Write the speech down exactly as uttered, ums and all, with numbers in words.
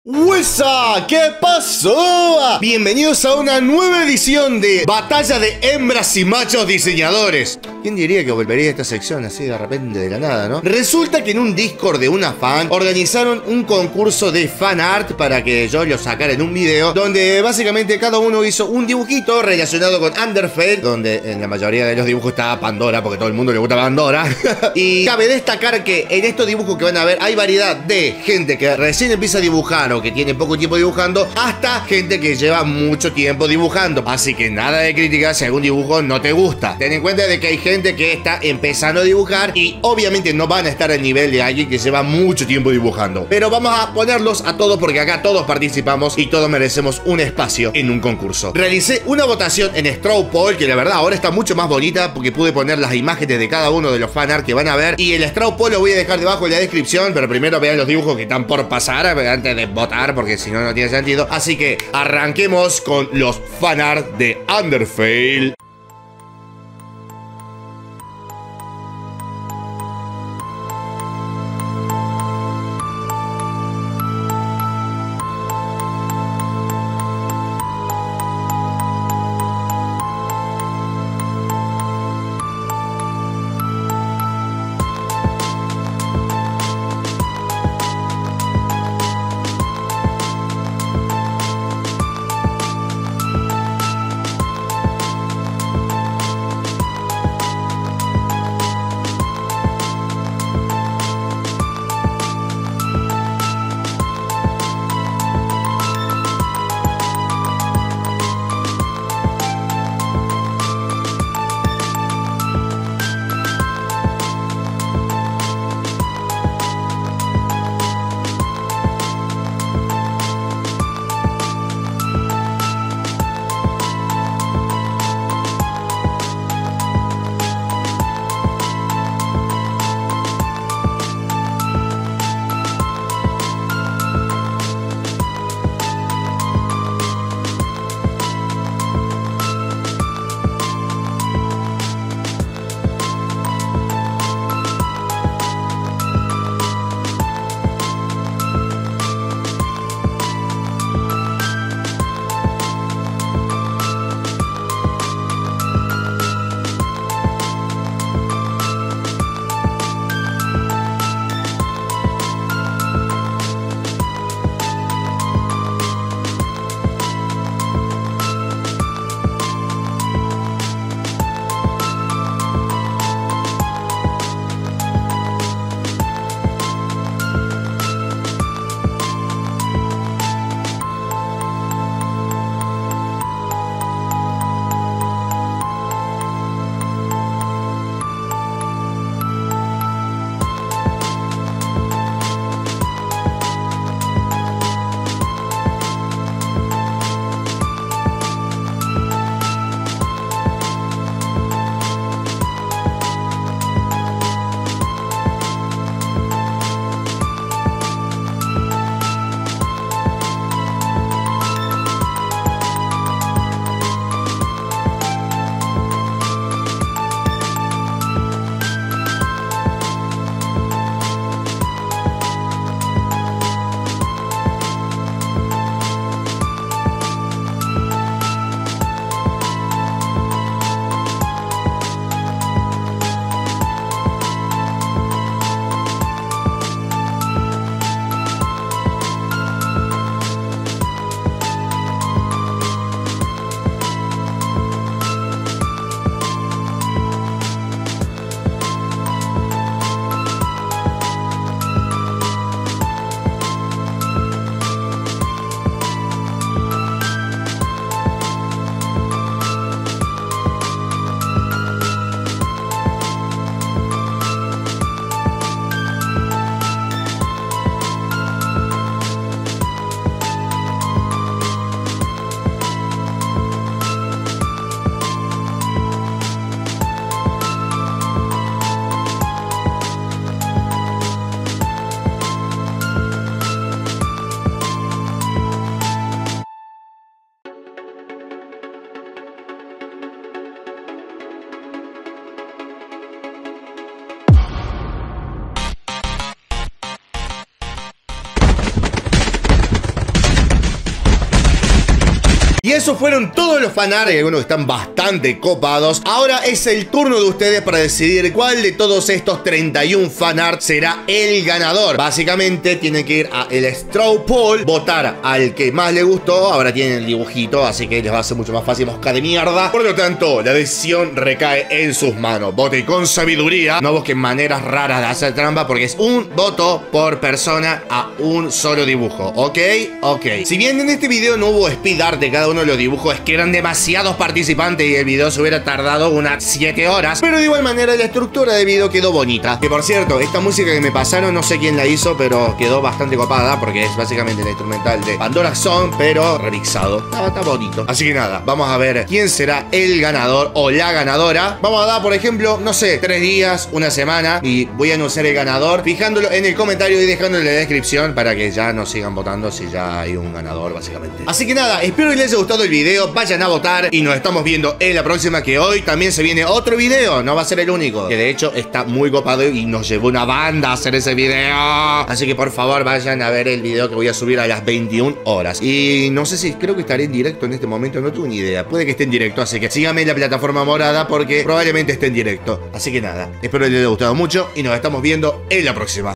¡Wesa! ¿Qué pasó? Bienvenidos a una nueva edición de Batalla de Hembras y Machos Diseñadores. ¿Quién diría que volvería a esta sección así de repente de la nada, no? Resulta que en un Discord de una fan organizaron un concurso de fan art para que yo lo sacara en un video, donde básicamente cada uno hizo un dibujito relacionado con Undertale, donde en la mayoría de los dibujos estaba Pandora, porque a todo el mundo le gusta Pandora. Y cabe destacar que en estos dibujos que van a ver hay variedad de gente que recién empieza a dibujar o que tiene poco tiempo dibujando, hasta gente que lleva mucho tiempo dibujando. Así que nada de crítica si algún dibujo no te gusta. Ten en cuenta de que hay gente que está empezando a dibujar y obviamente no van a estar al nivel de alguien que lleva mucho tiempo dibujando. Pero vamos a ponerlos a todos porque acá todos participamos y todos merecemos un espacio en un concurso. Realicé una votación en Straw Poll que la verdad ahora está mucho más bonita porque pude poner las imágenes de cada uno de los fanart que van a ver, y el Straw Poll lo voy a dejar debajo en la descripción, pero primero vean los dibujos que están por pasar antes de votar, porque si no, no tiene sentido. Así que arranquemos con los fanart de Undertale. Y esos fueron todos los fanarts, y algunos están bastante copados. Ahora es el turno de ustedes para decidir cuál de todos estos treinta y un fanarts será el ganador. Básicamente tienen que ir a el straw poll, votar al que más le gustó. Ahora tienen el dibujito, así que les va a ser mucho más fácil, mosca de mierda. Por lo tanto, la decisión recae en sus manos. Voten con sabiduría, no busquen maneras raras de hacer trampa, porque es un voto por persona a un solo dibujo, ¿ok? Ok. Si bien en este video no hubo speed art de cada uno de los dibujos, es que eran demasiados participantes y el video se hubiera tardado unas siete horas, pero de igual manera la estructura del video quedó bonita. Que por cierto, esta música que me pasaron, no sé quién la hizo, pero quedó bastante copada, porque es básicamente la instrumental de Pandora Song, pero remixado. Está, está bonito. Así que nada, vamos a ver quién será el ganador o la ganadora. Vamos a dar, por ejemplo, no sé, tres días, una semana, y voy a anunciar el ganador, fijándolo en el comentario y dejándolo en la descripción para que ya no sigan votando si ya hay un ganador, básicamente. Así que nada, espero que les haya gustado el video, vayan a votar y nos estamos viendo en la próxima, que hoy también se viene otro video, no va a ser el único, que de hecho está muy copado y nos llevó una banda a hacer ese video. Así que por favor vayan a ver el video que voy a subir a las veintiuna horas. Y no sé si, creo que estaré en directo en este momento, no tengo ni idea, puede que esté en directo, así que síganme en la plataforma morada porque probablemente esté en directo. Así que nada, espero que les haya gustado mucho y nos estamos viendo en la próxima.